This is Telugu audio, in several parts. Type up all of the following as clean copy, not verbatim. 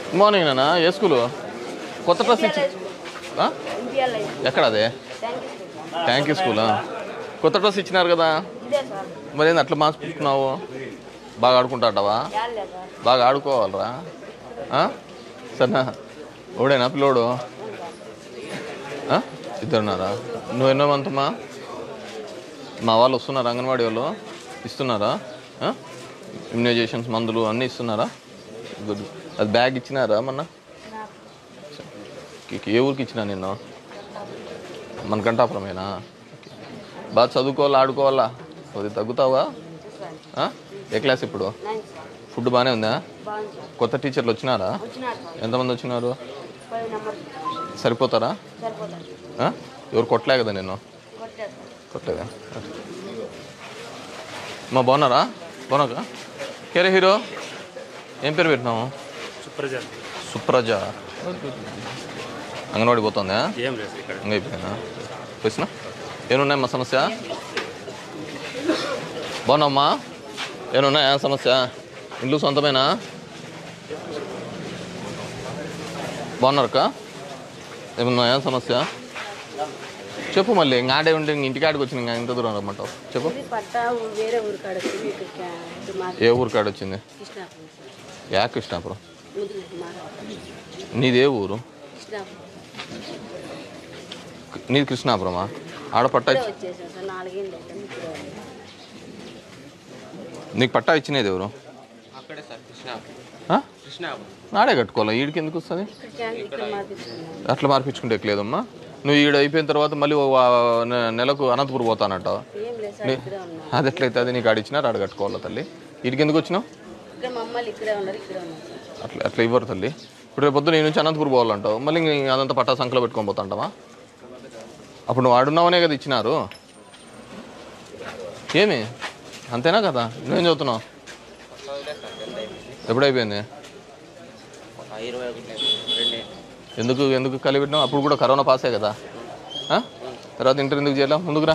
మార్నింగ్ నాన్న ఏ స్కూలు కొత్త డ్రెస్ ఇచ్చి ఎక్కడ అదే ట్యాంకీ స్కూలా కొత్త డ్రెస్ ఇచ్చినారు కదా మరి ఏంది అట్లా మార్క్స్ పెట్టుకున్నావు బాగా ఆడుకుంటావా బాగా ఆడుకోవాలరా సరేనా ఓడేనా పిల్లోడు ఇద్దరున్నారా నువ్వు ఎన్నో మంతమ్మా మా వాళ్ళు వస్తున్నారా అంగన్వాడీ వాళ్ళు ఇస్తున్నారా ఇమ్యునైజేషన్స్ మందులు అన్నీ ఇస్తున్నారా గుడ్ అది బ్యాగ్ ఇచ్చినారా మొన్న ఏ ఊరికి ఇచ్చినా నిన్ను మన కంఠాపురమేనా బాగా చదువుకోవాలా ఆడుకోవాలా కొద్దిగా తగ్గుతావా ఏ క్లాస్ ఇప్పుడు ఫుడ్ బాగానే ఉందా కొత్త టీచర్లు వచ్చినారా ఎంతమంది వచ్చినారు సరిపోతారా ఎవరు కొట్టలే కదా నేను కొట్టలేదా మా బాగున్నారా బాగున్నాక కేరే హీరో ఏం పేరు పెట్టినావు సుప్రజ అంగన్వాడి పోతుందా ఇంకా అయిపోయినా వచ్చినా ఏమున్నాయి మా సమస్య బాగున్నామ్మా ఏమున్నాయా సమస్య ఇంట్లో సొంతమేనా బాగున్నారక్క ఏమున్నాయా సమస్య చెప్పు మళ్ళీ ఇంకా ఆడే ఉంటే ఇంటికాడికి వచ్చింది ఇంకా ఇంత దూరం రమ్మంటావు చెప్పు ఏ ఊరు కాడ వచ్చింది యా కృష్ణాపురం నీదే ఊరు నీది కృష్ణాపురమా ఆడ పట్టా నీకు పట్టా ఇచ్చినది ఎవరు ఆడే కట్టుకోవాలా ఈడికి ఎందుకు వస్తుంది అట్లా మార్పించుకుంటే ఎక్కలేదమ్మా నువ్వు ఈడ అయిపోయిన తర్వాత మళ్ళీ నెలకు అనంతపురం పోతానంటావు అది ఎట్లయితే అది నీకు ఆడిచ్చినారు ఆడ కట్టుకోవాలా తల్లి వీడికి ఎందుకు వచ్చినావు అట్లా అట్లా ఇవ్వరు తల్లి ఇప్పుడు రేపు పొద్దున నీ నుంచి అనంతపురం పోవాలంటావు మళ్ళీ అదంతా పట్టా సంఖ్యలో పెట్టుకొని పోతాంటావా అప్పుడు నువ్వు ఆడున్నావనే కదా ఇచ్చినారు ఏమి అంతేనా కదా నువ్వేం చదువుతున్నావు ఎప్పుడైపోయింది ఎందుకు ఎందుకు కలిగి పెట్టినావు అప్పుడు కూడా కరోనా పాసే కదా తర్వాత ఇంటర్ ఎందుకు చేయాలా ముందుకురా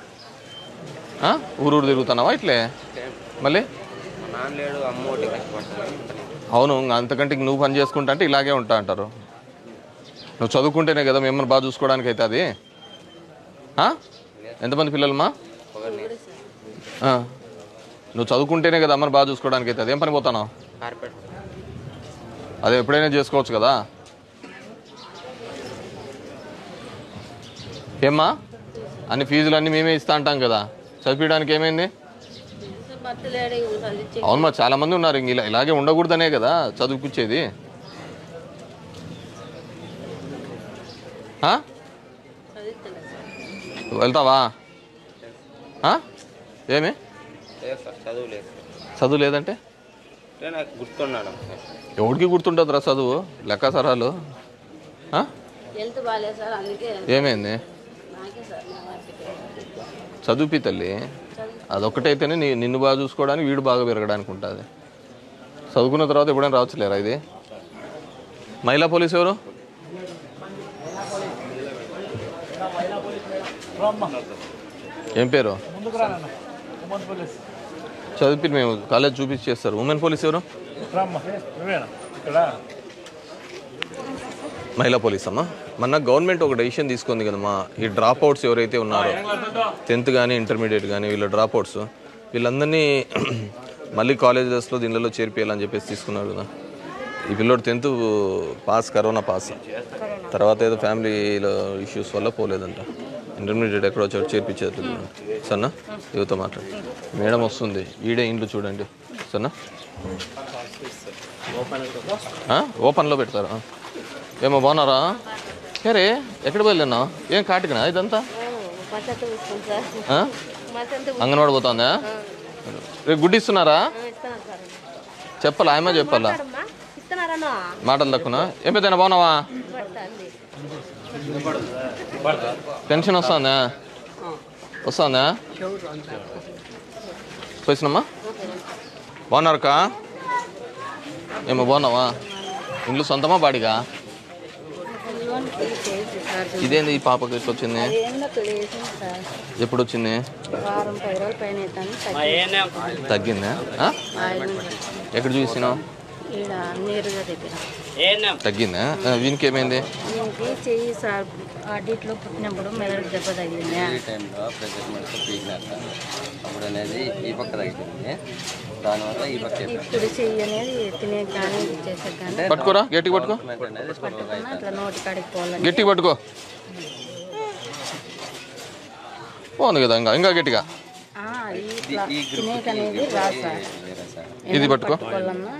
ఊరూరు తిరుగుతున్నావా ఇట్లే మళ్ళీ అవును అంతకంటే నువ్వు పని చేసుకుంటా అంటే ఇలాగే ఉంటా అంటారు నువ్వు చదువుకుంటేనే కదా మిమ్మల్ని బాగా చూసుకోవడానికి అయితే అది ఎంతమంది పిల్లలమ్మా నువ్వు చదువుకుంటేనే కదా అమ్మని బాగా చూసుకోవడానికి అయితే అదేం పని పోతాను అది ఎప్పుడైనా చేసుకోవచ్చు కదా ఏమ్మా అన్ని ఫీజులు అన్నీ మేమే ఇస్తా అంటాం కదా చదివించడానికి ఏమైంది అవును మరి చాలా మంది ఉన్నారు ఇంక ఇలాగే ఉండకూడదనే కదా చదువుకుచ్చేది వెళ్తావా ఏమి చదువు లేదంటే ఎవరికి గుర్తుంటుంది రా చదువు లెక్కసరాలు ఏమైంది చదువుపి తల్లి అదొక్కటైతేనే నిన్ను బాగా చూసుకోవడానికి వీడు బాగా పెరగడానికి ఉంటుంది చదువుకున్న తర్వాత ఎప్పుడైనా రావచ్చులేరా ఇది మహిళా పోలీసు ఎవరు ఏం పేరు చదివి మేము కాలేజ్ చూపించేస్తారు ఉమెన్ పోలీస్ ఎవరు మహిళా పోలీస్ అమ్మా మొన్న గవర్నమెంట్ ఒక డెసిషన్ తీసుకుంది కదమ్మా ఈ డ్రాప్ అవుట్స్ ఎవరైతే ఉన్నారో 10th కానీ ఇంటర్మీడియట్ కానీ వీళ్ళ డ్రాప్ అవుట్స్ వీళ్ళందరినీ మళ్ళీ కాలేజెస్లో దీనిలో చేర్పియాలని చెప్పేసి తీసుకున్నారు కదా ఈ పిల్లోడు 10th పాస్ కరోనా పాస్ తర్వాత ఏదో ఫ్యామిలీలో ఇష్యూస్ వల్ల పోలేదంట ఇంటర్మీడియట్ ఎక్కడో చోటు చేర్పించేది సన్నా యువత మాట్లాడు మేడం వస్తుంది ఈడే ఇండ్లు చూడండి సన్నా ఓపెన్లో పెడతారా ఏమో బాగున్నారా సరే ఎక్కడ బయలుదేరినావు ఏం కాటికనా ఇదంతా అంగన్వాడి పోతుందా రేపు గుడ్డి ఇస్తున్నారా చెప్పాలా ఆయమ చెప్పాలా మాటలు తక్కువనా ఏం పెద్దనా బాగున్నావా పెన్షన్ వస్తుందా వస్తుందా పోయినమ్మా బాగున్నారకా ఏమో బాగున్నావా ఇంట్లో సొంతమా బాడిగా ఇదేంది ఈ పాపకి ఎట్లా వచ్చింది ఎప్పుడు వచ్చింది తగ్గిందా ఎక్కడ చూసినావు ఈడ నేరుగా దగ్గర తగ్గిందా? వీనికి ఏమైంది? దీనికి చెయ్యి సార్ ఆడిట్లో పుట్టినప్పుడు మెదడు దెబ్బ తగిలింది. ఈ టైంలో ప్రెజర్ మెడిసిన్ పీకినాక అప్పుడు అనేది ఈ పక్క తగ్గింది, దానివల్ల ఈ పక్క ఇప్పుడు చెయ్యి అనేది తినే కానీ చేసే కానీ పట్టుకోరా, గట్టిగా పట్టుకో, అనేది పట్టుకున్నా ఇట్లా నోటి కాడికి పోవాలని గట్టిగా పట్టుకో. బాగుంది కదా, ఇంకా ఇంకా గట్టిగా ఇట్లా తినేక అనేది రాదు సార్. ఇది పట్టుకో, పట్టుకోవాలన్నా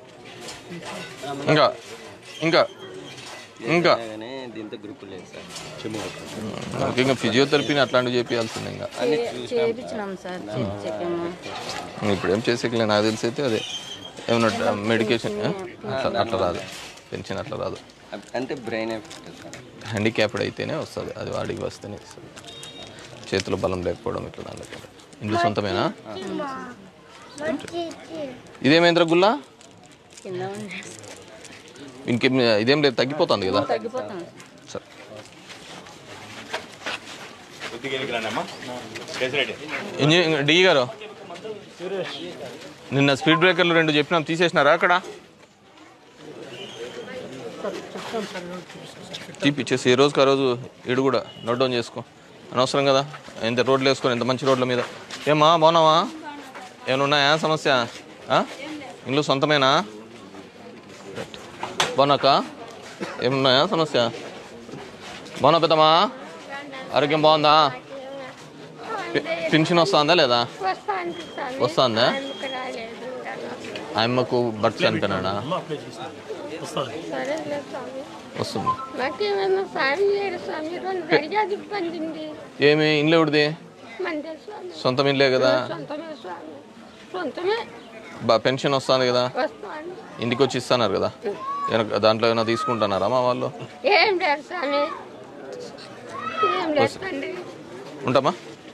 ఇంకా ఇంకా ఇంకా దీంతో గ్రూప్ లేదు సార్. ఇంకా ఫిజియోథెరపీని అట్లాంటివి చేయాల్సిందే. ఇంకా చేయించినాం సార్, చెప్పాము. ఇప్పుడు ఏం చేసేకలే, నాకు తెలిసి అయితే అదే ఏమన్నా మెడికేషన్ అట్లా రాదు, పెన్షన్ అట్లా రాదు. అంటే బ్రెయిన్ ఎఫెక్ట్ సార్. హ్యాండిక్యాప్డ్ అయితేనే వస్తుంది, అది వాడికి వస్తేనే వస్తుంది. చేతిలో బలం లేకపోవడం ఇట్లా దాంట్లో. ఇంట్లో సొంతమేనా? ఇదేమైందిరా గుల్లా? కింద ఉంది. ఇంకేం ఇదేం లేదు, తగ్గిపోతుంది కదా? తగ్గిపోతాం. సరే, డి గారు నిన్న స్పీడ్ బ్రేకర్లు 2 చెప్పినాం, తీసేసినారా అక్కడ? తీపిచ్చేసి ఏ రోజుకి ఆ రోజు ఇడు కూడా నోట్ డౌన్ చేసుకో, అనవసరం కదా. ఎంత రోడ్లు వేసుకొని, ఎంత మంచి రోడ్ల మీద. ఏమ్మా బాగున్నావా? ఏమైనా ఉన్నాయా సమస్య? ఇల్లు సొంతమేనా? బాగున్నాక ఏమున్నాయా సమస్య? బాగున్నా పెద్దమ్మా? ఆరోగ్యం బాగుందా? పెన్షన్ వస్తుందా లేదా? వస్తుందా? ఆయమ్మకు బర్త్ చనిపోయినాడా? వస్తుంది. ఏమి ఇంట్లో ఎవరిది? సొంతం ఇల్లే కదా? పెన్షన్ వస్తుంది కదా, ఇంటికి వచ్చి ఇస్తున్నారు కదా, దాంట్లో ఏమైనా తీసుకుంటున్నారా మా వాళ్ళు? ఉంటామా?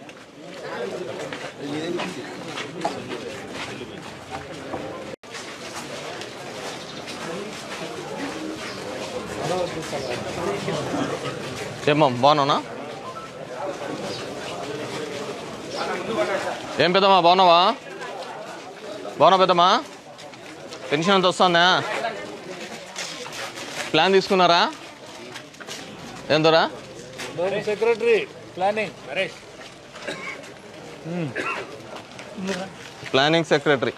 ఏమ్మా బాగున్నావునా? ఏం పెద్దమ్మా బాగున్నావా? బాగున్నా పెద్దమ్మా? పెన్షన్ అంత వస్తుందా? ప్లాన్ తీసుకున్నారా? ఏం దొరా? Secretary planning secretary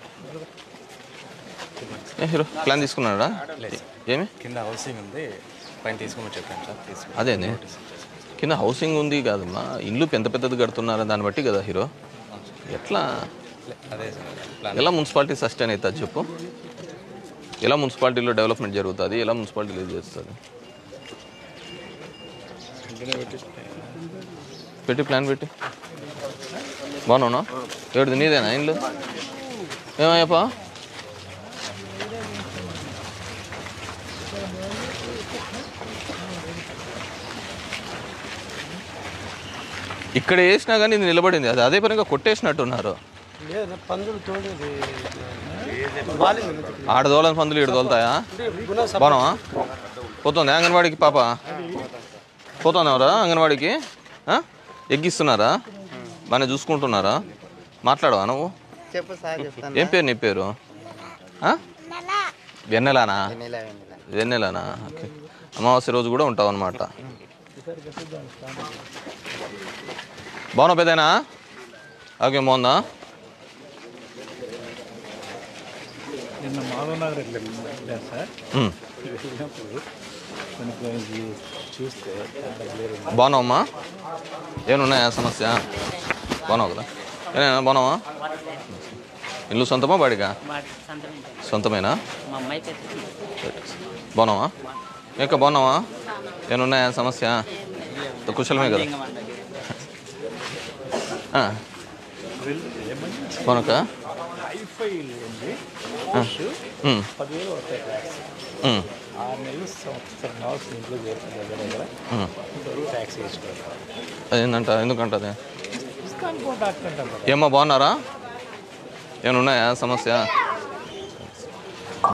hero plan తీసుకున్నాడా? ఏమి కింద హౌసింగ్ ఉంది, పైన తీసుకోమని చెప్పాను సార్. అదే కింద హౌసింగ్ ఉంది కాదమ్మా, ఇల్లు పెద్ద పెద్దది కడుతున్నారా దాన్ని బట్టి కదా హీరో. ఎట్లా అదే ఎలా మున్సిపాలిటీ సస్టైన్ అవుతుంది చెప్పు? ఎలా మున్సిపాలిటీలో డెవలప్మెంట్ జరుగుతుంది? ఎలా మున్సిపాలిటీలో ఇది చేస్తుంది? పెట్టి ప్లాన్ పెట్టి. బాగున్నావునా? ఎవరిది? నీదేనా ఇల్లు? ఏమయ్యప్పా? ఇక్కడ వేసినా కానీ ఇది నిలబడింది, అది అదే పనిగా కొట్టేసినట్టున్నారు. ఆడదోళని పందులు 7 తోలుతాయా? బాగున్నావా? పోతుంది అంగన్వాడికి పాప? పోతుంది ఎవరా అంగన్వాడికి? ఎగ్గిస్తున్నారా? బాగానే చూసుకుంటున్నారా? మాట్లాడవా నువ్వు? ఏం పేరు నీ పేరు? వెన్నెలానా? వెన్నెలానా? ఓకే. అమావాస్య రోజు కూడా ఉంటావు అన్నమాట. బాగున్నా పెద్దనా? ఓకే, బాగుందా? బాగున్నావమ్మా? ఏమన్నాయా సమస్య? బాగున్నావు కదా? ఏమైనా బాగున్నావా? ఇల్లు సొంతమా బాడిగా? సొంతమేనా? బాగున్నావా? ఇంకా బాగున్నావా? ఏమన్నాయా సమస్య? కుశలమే కదా? బాగున్నాక అదేంటంట? ఎందుకంట అది? ఏమ్మా బాగున్నారా? ఏమన్నా ఉన్నాయా సమస్య?